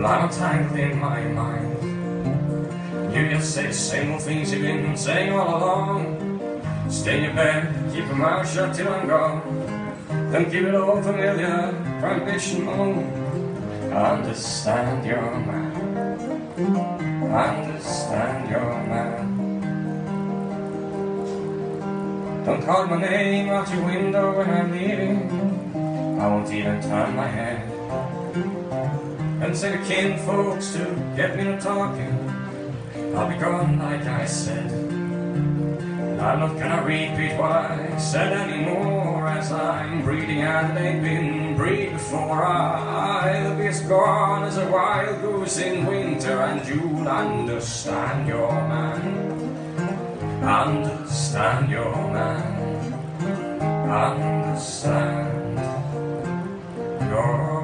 Well, I'm tangled in my mind. You just say the same old things you've been saying all along. Stay in your bed, keep your mouth shut till I'm gone. Don't give it all familiar prohibition moan. Understand your man. Understand your man. Don't call my name out your window when I'm leaving. I won't even turn my head. And say the kinfolks to get me to talking. I'll be gone like I said. I'm not gonna repeat what I said anymore, as I'm breathing and they've been breathed before. I'll be as gone as a wild goose in winter, and you'll understand your man. Understand your man. Understand your